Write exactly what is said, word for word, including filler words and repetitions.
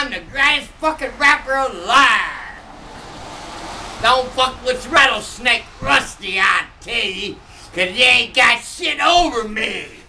I'm the greatest fucking rapper alive. Don't fuck with Rattlesnake Rusty, I tell you, cause you ain't got shit over me.